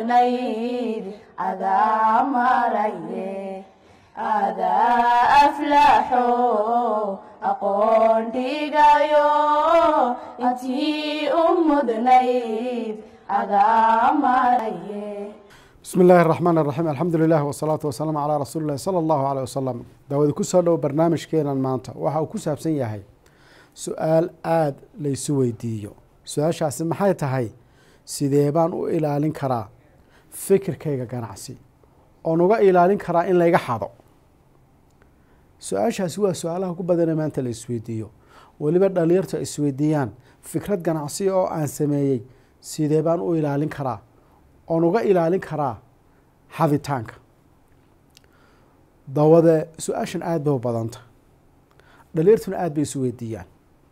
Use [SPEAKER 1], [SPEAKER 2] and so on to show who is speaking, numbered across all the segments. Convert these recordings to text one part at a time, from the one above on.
[SPEAKER 1] مدنيد أذا مريه أذا أفلحوا أقول ديقايو إنتي مدنيد أذا مريه.
[SPEAKER 2] بسم الله الرحمن الرحيم. الحمد لله والصلاة والسلام على رسول الله صلى الله عليه وسلم. داود كسر برنامج كينا مانتا وحاو كسر بسنيا هاي سؤال آد ليسو ويديو سؤال شاسم محاية هاي سيديبان و إلالين كرا فكر كيغا قناعسي ونوغا إلالين كرا إن لايغا حاضو سؤال شاسوا سؤالها كبادنا مانتا ليسو ويديو وليبا داليرتا إسويديان فكرة قناعسي أو آن سميي سيديبان و إلالين كرا ونوغا إلالين كرا حافظتانك داود سؤاشن آد بو بدانتا داليرتون آد بيسويديان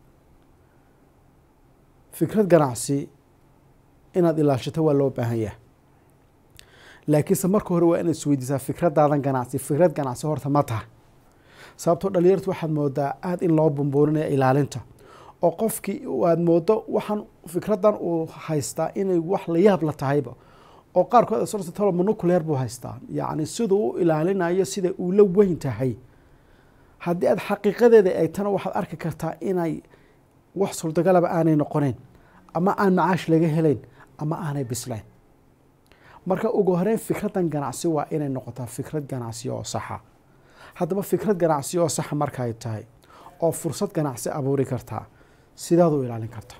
[SPEAKER 2] فكرة قناعسي inaad ilaashato waa loo baahan yahay laakiinse marka hore waa inaad isweydiisaa fikradaadan ganacsi fikrad ganacsi horta ma tahay sababtoo dhalinyartu waxaad moodaa aad in loo bumbuurinaya ilaalinta oo qofkii aad moodo waxaan fikradan uu haystaa inay wax la yaab la tahayba oo qaarkood asoo tolo monocular buu haystaa yacni siduu u ilaalinayo sida uu la weyn tahay haddii aad xaqiiqadeeda ay tana waxaad arki kartaa inay wax suurtagalaba aanay noqonayn ama aan macaash laga helayn ama aanay bislayn marka ugu horeyn fikradan ganacsi waa inay noqotaa fikrad ganacsi oo saxa haddaba fikrad ganacsi oo saxa marka ay tahay oo fursad ganacsi abuuri kartaa sidaad u ilaalin kartaa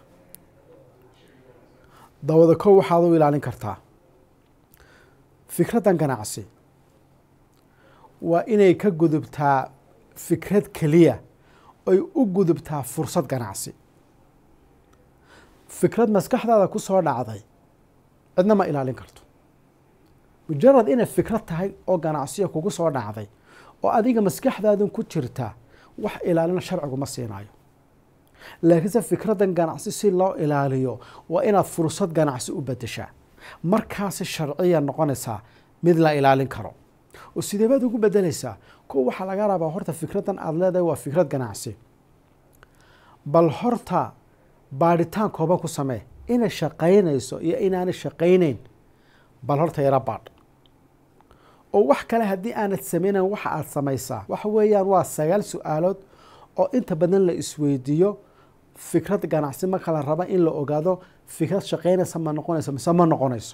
[SPEAKER 2] dawada kow waxaad u ilaalin kartaa fikradan ganacsi waa inay ka gudubtaa fikrad keliya ay u gudubtaa fursad ganacsi fikrad maskaxdaada ku soo dhacday cidna ma ilaalin karto mujarad inay fikrad tahay oo ganacsiya kugu soo dhacday oo adiga maskaxdaadan ku jirta wax ilaalina sharcigu ma siinayo laakiinse fikradan ganacsi si loo ilaaliyo waa inaad fursad ganacsi u bedeshaa markaasi sharciya noqonaysaa mid la ilaalin karo oo sidee baad ugu bedelaysaa kuwa waxaa laga rabaa horta fikradan aada leedahay waa fikrad ganacsi bal horta baadhitaan kooban ku samee inay shaqaynayso iyo inaanay shaqaynayn bal horta yara baadh oo wax kale haddii aanad sameynayn waxa aad samaysaa waxa weeyaan waa 9 su-aalood oo inta badan la isweydiiyo fikrad ganacsi marka la raba in la ogaado fikrad shaqaynaysa ma noqonayso mise ma noqonayso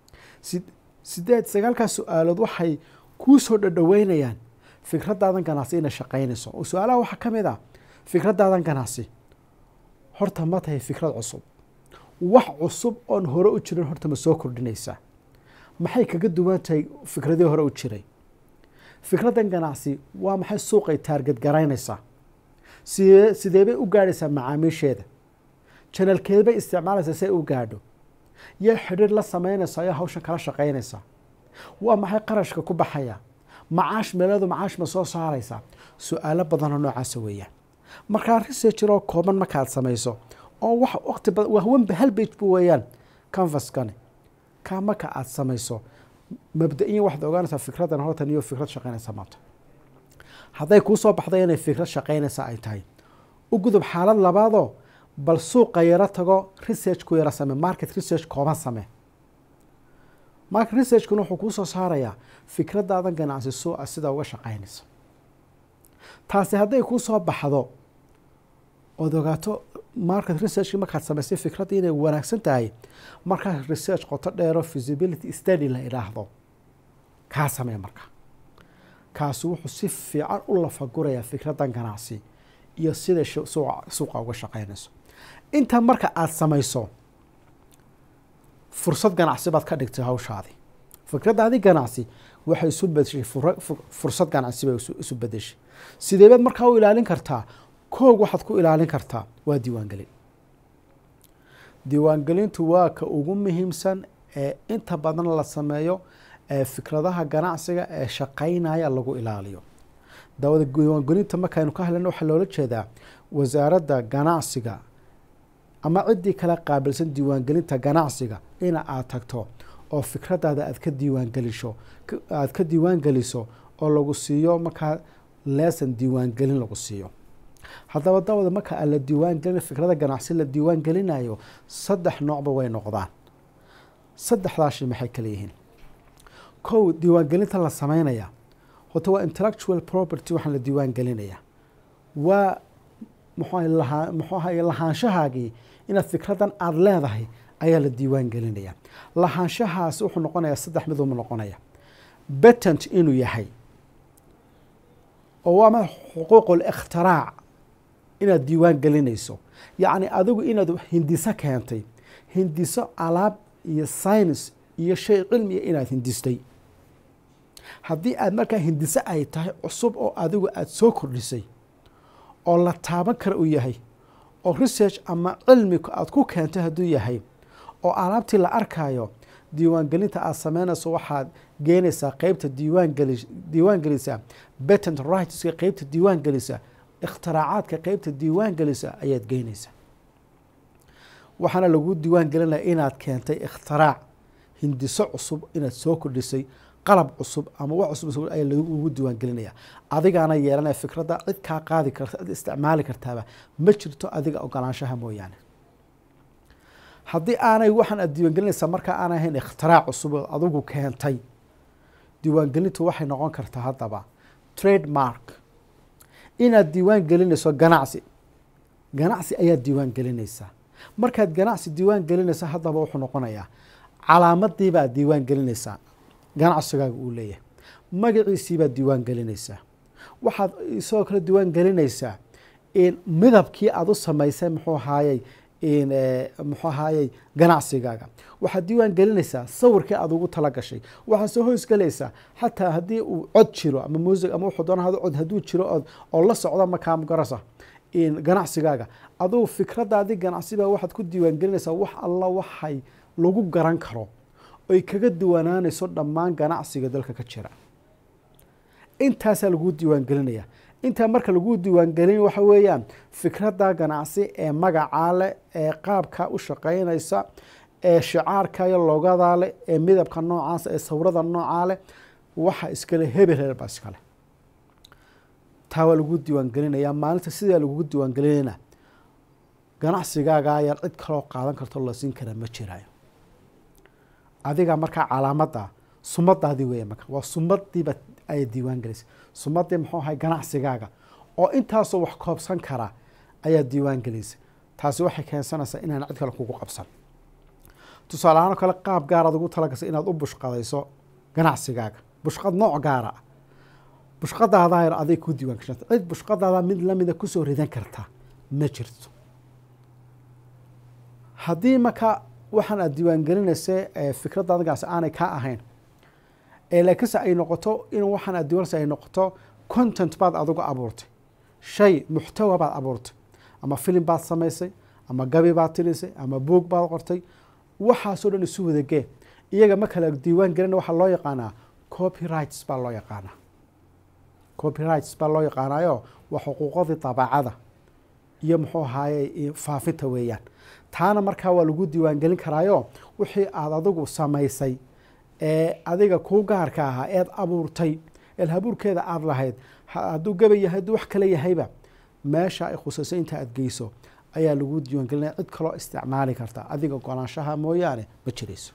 [SPEAKER 2] 9 su-aalood waxay kuu soo dhadhaweynayaan fikradaadan ganacsi inay shaqaynayso oo su-aalaha waxaa ka mid ah fikradaadan ganacsi horta ma tahay fikrad cusub wax cusub oon hore u jirin horta ma soo kordhinaysaa maxay kaga duwan tahay fikradii hore u jiray fikradan ganacsi waa maxay suuqay taarget garaynaysaa sidee bay u gaadhaysaa macaamiisheeda janalkeed bay isticmaalaysaa si ay u gaadho yaa xidhiir la samaynaysaa yaa hawshan kala shaqaynaysaa waa maxay qarashka ku baxaya macaash meeleedu macaash ma soo saaraysaa su-aalo badanoo noocaasa weeyaan markaa researcheroo kooban markaad samayso oo wax waqti badan wahwanba hal page buu weeyaan canvaskani kaa marka aad samayso mabda-iyan waxaad ogaanaysaa fikradan hortan iyo fikrad shaqaynaysa maanta hadday kuu soo baxday inay fikrad shaqaynaysa ay tahay u gudub xaalad labaadoo bal suuqa yaro tago research ku yaro samee market research kooban samee market researchkuna wuxuu kuu soo saarayaa fikradaadan ganacsi suuqa sida uga shaqaynaysa taasi hadday kuu soo baxdo ood ogaato market research markaad samaysay fikraddii inay wanaagsan tahay markaas research qoto dheero feasibility study la idhaahdo kaa samee marka kaasi wuxuu si fiican u lafagurayaa fikradan ganacsi iyo siday suuqa uga shaqaynayso intaa marka aada samayso fursad ganacsi baad ka dhigtay hawshaadii fikradaadii ganacsi waxay isu bedeshay fursad ganacsi bay isu bedeshay sidee baad markaa u ilaalin kartaa koog waxaad ku ilaalin kartaa waa diiwaangelin diiwaangelintu waa ka ugu muhiimsan ee inta badan la sameeyo ee fikradaha ganacsiga ee shaqaynaya lagu ilaaliyo dawada diiwaangelinta markaynu ka hadlayno waxaa loola jeedaa wasaaradda ganacsiga ama ciddii kala qaabilsan diiwaangelinta ganacsiga ina aad tagto oo fikradaada aad ka diiwaangeliso oo lagu siiyo markaa lesson diiwaangelin lagu siiyo haddaba dawada marka aan la diiwaangelin fikrada ganacsi la diiwaangelinayo 3 noocba way noqdaan saddexdaa shay maxay kala yihiin? kow, diiwaangelinta la sameynaya horta waa intellectual property. waxaan la diiwaan gelinaya waa muxuu ahay lahaanshahaagii inaad fikradan aada leedahay ayaa la diiwaan gelinaya. lahaanshahaasi wuxuu noqonayaa saddex mid uma noqonaya. patent inuu yahay oo waa xuquuqul ikhtirac inaad diiwaan gelinayso, yacni adigu inaad hindiso keentay, hindiso alaab iyo science iyo shay cilmiya inaad hindistay. haddii aad markaa hindiso ay tahay cusub oo adigu aada soo kordhisay oo la taaban kara uu yahay oo research ama cilmiku aada ku keentay hadduu yahay oo alaabtii la arkayo, diiwaangelinta aada sameynayso waxaad geenaysaa qeybta diiwaan gelisa patent rightska, qeybta diiwaan gelisa ikhtiraacaatka, qeybta diiwaan gelisa ayaad geynaysaa. waxaana lagu diiwaan gelinaya inaad keentay ikhtirac, hindiso cusub inaad soo kordhisay, qalab cusub ama wax cusub ayaa lagu diiwaan gelinaya. adigaana yeelanaya fikradda, cid kaa qaadi karta, cid isticmaali kartaaba ma jirto adiga ogolaanshaha mooyaane. haddii aanay waxaan aad diiwaan gelinaysaa markaa aan ahayn ikhtirac cusub oo adigu keentay, diiwaangelintu waxay noqon kartaa haddaba trademark. inaad diiwaan gelinayso ganacsi ayaad diiwaan gelinaysaa. markaad ganacsi diiwaan gelinaysa haddaba wuxuu noqonayaa calaamadiibaad diiwaan gelinaysaa ganacsigaaga uu leeyahay, magaciisiibaad diiwaan gelinaysaa. waxaad isagoo kale diiwaan gelinaysaa midabkii aada u samaysay muxuu ahaayey ganacsigaaga. waxaad diiwaan gelinaysaa sawirkii aada ugu tala gashay. waxaad soo hoosgelaysaa xataa haddii uu cod jiro ama muusig ama wuxuu doona cod hadduu jiro oo la socda makaamgarasa ganacsigaaga, adugu fikradaadii ganacsiba waxaad ku diiwaan gelinaysaa wax alla waxay lagu garan karo oy kaga duwanaanayso dhammaan ganacsiga dalka ka jira. intaasaa laguu diiwaan gelinaya. intaa marka laguu diiwaan gelin waxa weeyaan fikradda ganacsi ee magacaa leh, ee qaabka u shaqaynaysa, ee shicaarka iyo loogadaa leh, ee midabka noocaas, ee sawirada noocaa leh, waxa iskale hebel baa iskale. taa waa lagu diiwaan gelinaya. maalinta sidaa lagugu diiwaan gelinayna ganacsigaaga ayaan cid kaloo qaadan karto la siin kara ma jiraayo. adiga markaa calaamadda sumadaadii weya marka waa sumadiiba ay diiwaan gelisay. sumadii muxuu ahay ganacsigaaga oo intaasoo wax koobsan kara ayaa diiwaan gelisay. taasi waxay keensanaysaa inaan cid kale kugu qabsan. tusaale ahaan oo kale qaab gaaraad ugu talagasay inaad u bushqadayso ganacsigaaga, bushqad nooc gaara ah. bushqadaada yar aday ku diiwaan gashanta, cid bushqadaada mid lamida kusoo ridan karta ma jirto. haddii marka waxaan aad diiwaan gelinaysa fikradaada ganacsi aanay ka ahayn, laakiinse ay noqoto in waxaan aad diiwaanaysa ay noqoto content baad adigu abuurtay, shay muxtawa baad abuurtay, ama filim baad samaysay, ama gabi baad tirisay, ama buug baad qortay, waxaasoo dhan isu wadagee. iyaga ma kala diiwaan gelina waxaa loo yaqaanaa copyrights baa loo yaqaanaa. copyrights baa loo yaqaanayo waa xuquuqdii dabaacada iyo muxuu ahaaye faafinta weeyaan. taana markaa waa lagu diiwaan gelin karaayo wixii aada adigu samaysay ee adiga kuu gaarka ahaa eed abuurtay, habuurkeeda aada lahayd, hadduu gaba yahay, hadduu wax kale yahayba, meesha ay khusayso inta aad geyso ayaa lagu diiwaan gelinaya. cid kaloo isticmaali karta adiga ogolaanshaha mooyaane ma jirayso.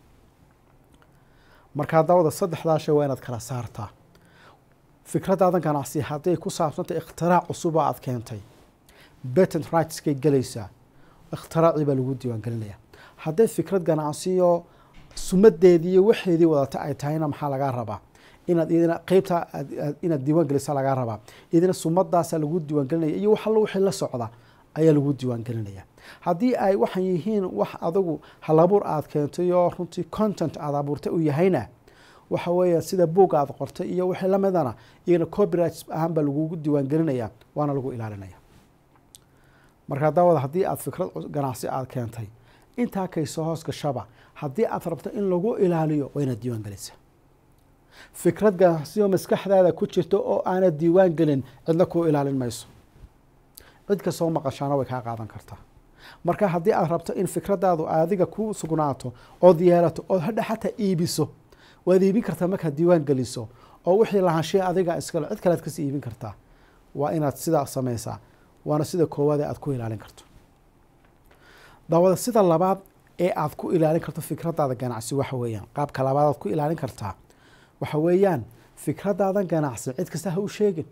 [SPEAKER 2] markaa dawada saddexdaa shay waa inaad kala saartaa. fikradaadan ganacsi hadday ku saabsantay ikhtirac cusub oo aad keentay, patent rightskay gelaysaa, ikhtiraacii baa lagu diiwaan gelinaya. hadday fikrad ganacsiyo sumadeedii iyo waxeedii wadata ay tahayna maxaa lagaa rabaa? inaad idina qeybta inaad diiwaan gelisa lagaa rabaa. idina sumadaasaa lagu diiwaan gelinaya iyo wax allo wixii la socda ayaa lagu diiwaan gelinaya. haddii ay waxan yihiin wax adigu halabuur aad keentay oo runtii content aad abuurtay uu yahayna, waxa weeya sida buug aad qortay iyo wixii lamidana iyana copyrights ahaan baa lagugu diiwaan gelinaya, waana lagu ilaalinaya. markaa daawada haddii aad fikrad ganacsi aad keentay, intaa kaysoo hoos gashaba, haddii aad rabto in lagu ilaaliyo waa inaad diiwaan gelisa. fikrad ganacsiyo maskaxdaada ku jirto oo aanad diiwaan gelin cidla kuu ilaalin mayso. cid kastoo maqashaana way kaa qaadan kartaa. marka haddii aad rabto in fikradaadu adiga ku sugnaato ood yeelato ood hadha xataa iibiso, waad iibin kartaa markaad diiwaan geliso, oo wixii lahaanshiya adiga iskale cid kalead kasii iibin kartaa. waa inaad sidaa samaysaa, waana sida koowaad ee aad ku ilaalin karto. daawada sida labaad ee aad ku ilaalin karto fikradaada ganacsi waxa weeyaan qaabka labaad aad ku ilaalin kartaa waxa weeyaan fikradaadan ganacsi cid kasta ha u sheegin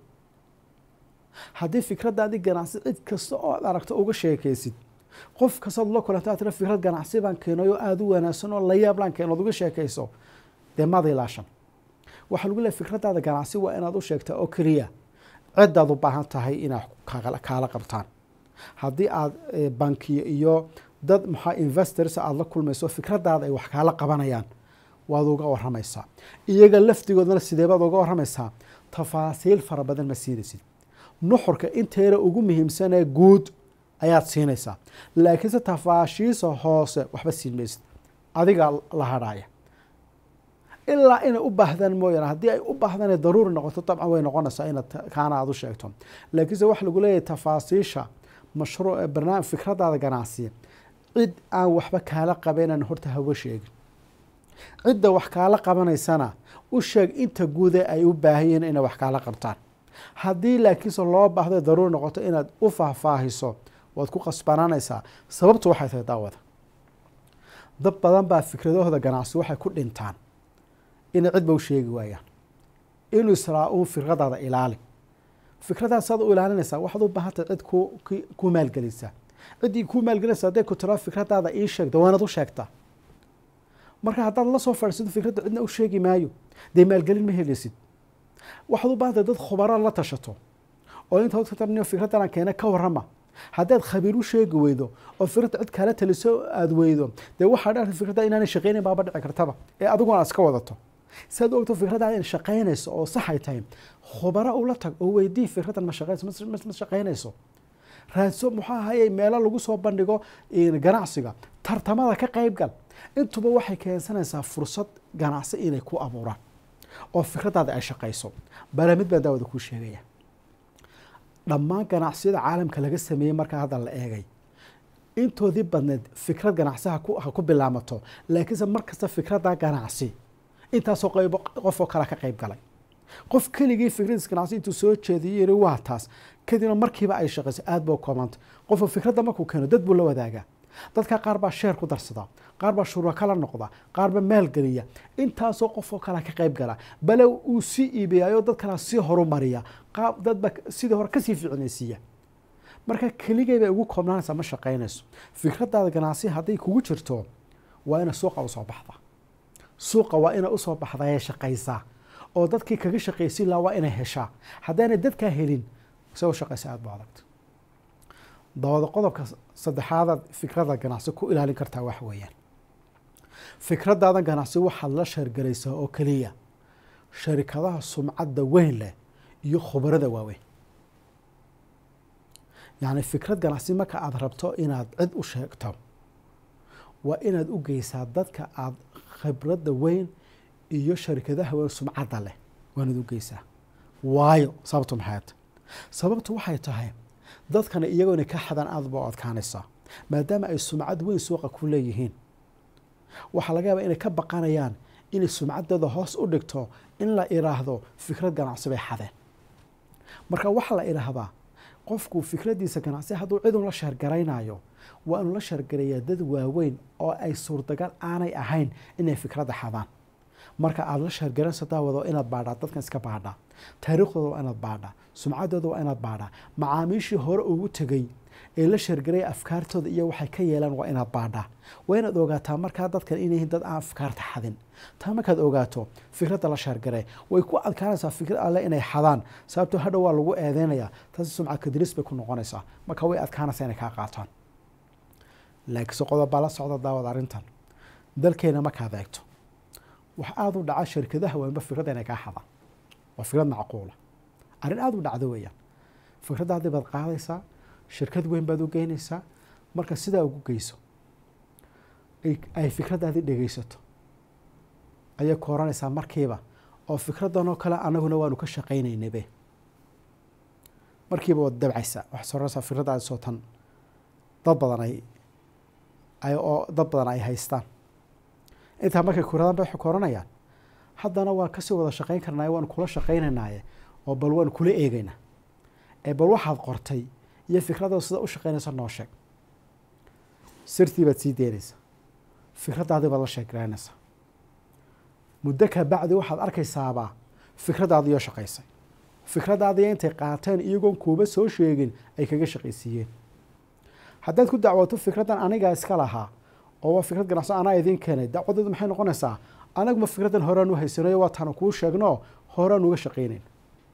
[SPEAKER 2] haddii fikradaadii ganacsi cid kasta oo aad aragto uga sheekaysid qof kastaad la kulantaa tira fikrad ganacsi baan keenay oo aada u wanaagsan oo la yaab laan keenood uga sheekayso dee maad ilaashan waxaa lagu leeyahay fikradaada ganacsi waa inaad u sheegtaa oo keliya cidaad u baahan tahay inaad kaala qabtaan haddii aad bankiyo iyo dad maxaa investors aada la kulmayso fikradaada ay wax kaala qabanayaan waad uga waramaysaa iyaga laftigoodana sideebaad uga waramaysaa tafaasiil fara badan ma siinaysid nuxurka inteeda ugu muhiimsanee guud ayaad siinaysaa laakiinse tafaashiisa hoose waxba siin maysid adigaa la hadhaaya ilaa inay u baahdaan mooyaane haddii ay u baahdaan daruuri noqoto dabcan way noqonaysaa inaad kaana aada u sheegto laakiinse waxa lagu leeyahay tafaasiisha mashruuc barnaamij fikradaada ganacsi cid aan waxba kaala qabaynan horta hawa sheegin cidda wax kaala qabanaysana u sheeg inta guude ay u baahanyihiin inay wax kaala qabtaan haddii laakiinse loo baahdo daruuri noqoto inaad u faahfaahiso waad ku qasbanaanaysaa sababtu waxay tahay daawada dad badan baa fikradahooda ganacsi waxay ku dhintaan inay cidba u sheegi waayaan inuu israa uun fikradaada ilaali fikradaada saad u ilaalinaysaa waxaad u baahantay cid ku maalgelisa ciddii ku maalgelinaysa hadday ku tiraa fikradaada ii sheegta waanaad u sheegtaa marka haddaad la soo fadhiisato fikradda cidna u sheegi maayo dee maalgelin ma helaysid waxaad u baahantay dad khubaro la tashato oo inta fikraddan keena ka warrama haddaad khabiir u sheegi weydo oo fikradda cid kala taliso aada weydo dee waxaa dharta fikradda inaanay shaqaynayn baaba dhici kartaba ee adiguna aad iska wadato si aad u ogto fikraddaada in shaqaynayso oo saxay tahay khubaro ula tag oo weydii fikraddan ma shaqaynayso ma shaqaynayso raadso muxuu ahayey meelo lagu soo bandhigo ganacsiga tartamada ka qayb gal intuba waxay keensanaysaa fursad ganacsi inay ku abuuraan oo fikraddaada ay shaqayso bala mid baa daawada kuu sheegaya dhammaan ganacsiyada caalamka laga sameeyey markaa hadda la eegay intoodii badneed fikrad ganacsi ha ku bilaamato laakiinse markasta fikradda ganacsi intaasoo qaybo qofoo kale ka qayb galay qof keligii fikradiis ganacsi intuu soo jeediyey yiri waa taas kadibna markiiba ay shaqayso aada baa koomanta qofka fikradda markuu keeno dad buu la wadaagaa dadka qaar baa sheer ku darsada qaar baa shuraka la noqda qaar baa maalgeliya intaasoo qofoo kale ka qayb gala bale uu sii iibiyayo dad kale sii horumariya dadba sidii hore kasii fiicnaysiiya marka keligay bay ugu koobnaanaysaa ma shaqaynayso fikradaada ganacsi hadday kugu jirto waa ina suuqa usoo baxda suuqa waa ina usoo baxda ee shaqaysaa oo dadkii kaga shaqaysi lahaa waa inay heshaa haddaanay dadkaa helin isagoo shaqaysa aada bu adagta dabada qodobka saddexaadaad fikrada ganacsi ku ilaalin kartaa wax weeyaan fikradaadan ganacsi waxaad la sheergaraysaa oo keliya sharikadaha sumcadda weyn leh iyo khubarada waaweyn yacni fikrad ganacsi marka aada rabto inaad cid u sheegto waa inaad u geysaa dadka aada khibradda weyn iyo sharikadaha weyn sumcadda leh waa inaad u geysaa waayo sababtu maxayd sababtu waxay tahay dadkana iyagoo inay ka xadaan aada ba u adkaanaysaa maadaama ay sumcad weyn suuqa ku leeyihiin waxaa laga yaabaa inay ka baqanayaan inay sumcaddooda hoos u dhigto in la idhaahdo fikrad ganacsi bay xadeen marka waxaa la idhaahdaa qofku fikraddiisa ganacsi hadduu cidun la sheergaraynayo waa inuu la sheergarayaa dad waaweyn oo ay suurtagal aanay ahayn inay fikradda xadaan marka aada la sheergaranayso daawado inaad baadhaa dadkan iska baadhaa taariikhdooda waa inaad baadhaa sumcaddooda waa inaad baadhaa macaamiishii hore ugu tegey ee la sheergaraya afkaartooda iyo waxay ka yeelaan waa inaad baadhaa waa inaad ogaataa markaa dadkan inay yihiin dad aan afkaarta xadin taa markaad ogaato fikradda la sheergaray way ku adkaanaysaa fikrad alle inay xadaan sababtoo hadhow waa lagu eedeynayaa taasi sumcad kadiris bay ku noqonaysaa marka way adkaanaysaa inay kaa qaataan laakiinse qodobbaa la socda daawad arrintan dalkeena markaad eegto wax aada u dhaca shirkadaha waanba fikradda inay kaa xadaan waa fikrad macquula arrin aada u dhacdo weeyaan fikraddaadii baad qaadaysaa shirkad weyn baad u geynaysaa marka sidaa ugu geyso ay fikraddaadii dhegeysato ayay ku oranaysaa markiiba oo fikraddan oo kale annaguna waanu ka shaqaynaynabe markiiba waad dabcaysaa waxaad soranaysaa fikraddaadi soo tan dad badan ay haystaan intaa markay kuradaan ba waxay ku oranayaan haddana waan kasii wada shaqayn karnaaye waanu kula shaqaynaynaaye oo bal waanu kula eegaynaa ee bal waxaad qortay iyo fikradda sida u shaqaynaysa noo sheeg sirtii baad sii deynaysaa fikraddaadii baad la sheekaraynaysaa muddo ka bacdi waxaad arkaysaabaa fikraddaadii oo shaqaysay fikraddaadii intay qaateen iyagoon kuuba soo sheegin ay kaga shaqaysiiyeen haddaad ku dacwato fikraddan anigaa iska lahaa oo waa fikrad ganacso anaa idiin keenay dacwadeedu maxay noqonaysaa anaguma fikraddan horaan u haysanayo waa taana kuu sheegno horaan uga shaqaynayn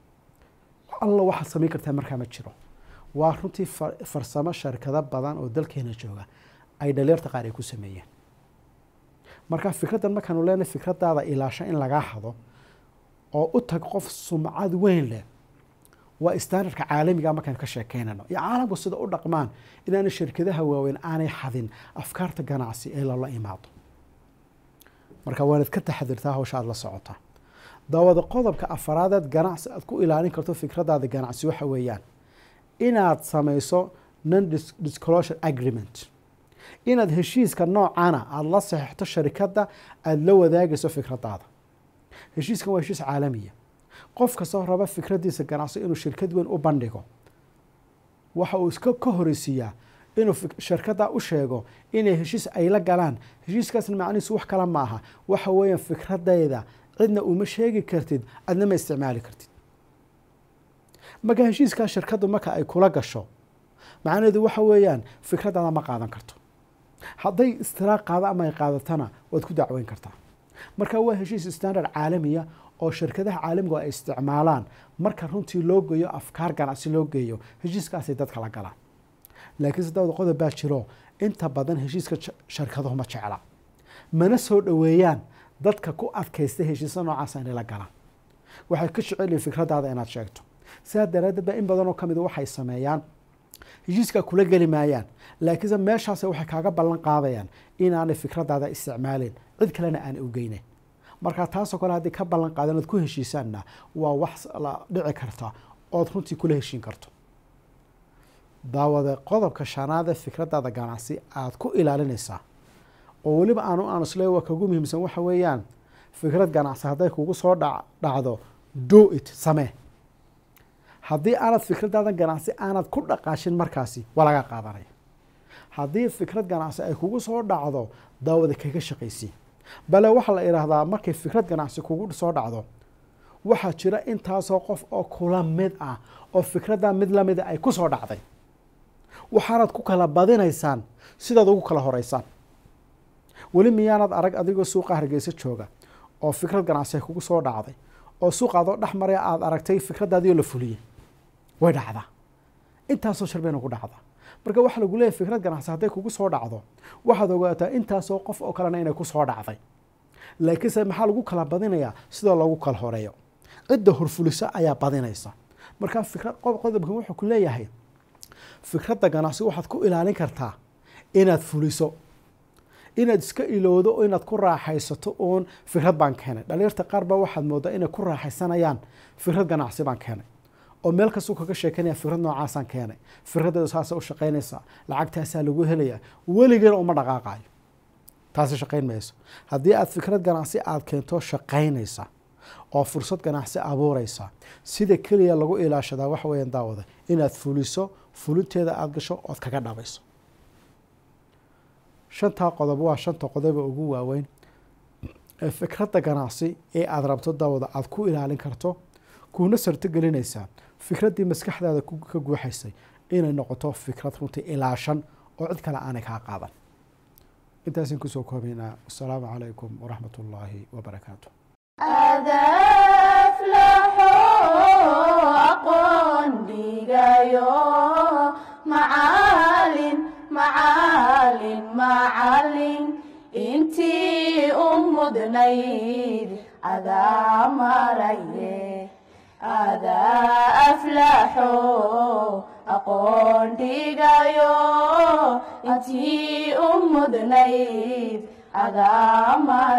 [SPEAKER 2] alla waxaad samayn kartaa markaa ma jiro waa runtii farsamo sharkado badan oo dalkeena jooga ay dhalinyarta qaar ay ku sameeyeen marka fikraddan markaanu leenahay fikraddaada ilaasho in lagaa hado oo u tag qof sumcad weyn leh waa standardka caalamiga markaan ka sheekeynano iyo caalamku sida u dhaqmaan inaanay shirkadaha waaweyn aanay xadin afkaarta ganacsi ee lala imaado marka waanaad ka taxadirtaa hawsha aad la socotaa daawada qodobka afaraad ganacsi aad ku ilaalin karto fikraddaada ganacsi waxa weeyaan inaad samayso non disclosure agreement inaad heshiiska noocana aada la saxiixto sharikadda aada la wadaagayso fikraddaada heshiiskan waa heshiis caalamiya qof kastoo raba fikraddiisa ganacsi inuu shirkad weyn u bandhigo waxa uu iska ka horeysiiyaa inuu shirkadda u sheego inay heshiis ay la galaan heshiiskaasna macnihiisu wax kale ma aha waxa weeyaan fikradayda cidna uma sheegi kartid adna ma isticmaali kartid marka heshiiskaa shirkaddu marka ay kula gasho macnaheedu waxa weeyaan fikraddaada ma qaadan karto hadday istiraaq qaado ama ay qaadatana waad ku dacweyn kartaa marka waa heshiis standard caalamiya oo shirkadaha caalamigu ay isticmaalaan marka runtii loo geeyo afkaar ganacsi loo geeyo heshiiskaasay dadka la galaan laakiin sadawada qodob baa jiro inta badan heshiiska shirkaduhu ma jecla mana soo dhoweeyaan dadka ku adkaysta heshiisa noocaasa inay la galaan waxay ka jeceliin fikraddaada inaad sheegto sidaa daraaddeed ba in badanoo ka mida waxay sameeyaan heshiiskaa kula geli maayaan laakiinse meeshaas waxay kaaga ballan qaadayaan inaanay fikraddaada isticmaalin cid kalena aan u geynayn markaa taasoo kale haddii ka ballan qaadan ood ku heshiisaanna waa wax la dhici karta ood runtii kula heshiin karto daawada qodobka shanaad ee fikraddaada ganacsi aada ku ilaalinaysaa oo weliba aan isle waa kagu muhiimsan waxa weeyaan fikrad ganacsi hadday kugu soo dhacdo do it samee haddii aanad fikraddaada ganacsi aanad ku dhaqaashin markaasi waa laga qaadanaya haddii fikrad ganacsi ay kugu soo dhacdo daawada kaga shaqaysii bale waxaa la idhaahdaa markay fikrad ganacsi kugu soo dhacdo waxaa jira intaasoo qof oo kula mid ah oo fikradda mid lamida ay ku soo dhacday waxaanad ku kala badinaysaan sidaad ugu kala horeysaan weli miyaanad arag adigoo suuqa Hargeysa jooga oo fikrad ganacsi kugu soo dhacday oo suuqaadoo dhex maraya aada aragtay fikraddaadii oo la fuliyey way dhacdaa intaasoo sharbeyna ku dhacda marka waxaa lagu leeyahay fikrad ganacsi hadday kugu soo dhacdo waxaad ogaataa intaasoo qof oo kalena inay ku soo dhacday laakiinse maxaa lagu kala badinayaa sidoo lagu kala horeeyo cidda horfulisa ayaa badinaysa markaa qodobkan wuxuu ku leeyahay fikradda ganacsi waxaad ku ilaalin kartaa inaad fuliso inaad iska ilowdo oo inaad ku raaxaysato oon fikrad baan keenay dhalinyarta qaar baa waxaad moodaa inay ku raaxaysanayaan fikrad ganacsi baan keenay oo meel kastuu kaga sheekanaya fikrad noocaasaan keenay fikraddeedu saasa u shaqaynaysaa lacagtaasaa lagu helaya weligeena uma dhaqaaqayo taasi shaqayn mayso haddii aad fikrad ganacsi aada keento shaqaynaysa oo fursad ganacsi abuuraysa sida keliya lagu ilaashadaa waxa weeyaan daawada inaad fuliso fulinteeda aada gasho ood kaga dhabayso shantaa qodob waa shanta qodoba ugu waaweyn ee fikradda ganacsi ee aada rabto daawada aada ku ilaalin karto kuuna sarto gelinaysaa fikraddii maskaxdaada ka guuxaysay inay noqoto fikrad runtii ilaashan oo cid kale aanay kaa qaadan intaasin kusoo koobaynaa wasalaamu calaykum waraxmat ullaahi wabarakaatu
[SPEAKER 1] macalin intii u mudnayd adaa maraye adaa aflaxo aqoon dhigayo intii u mudnayd adaa maraye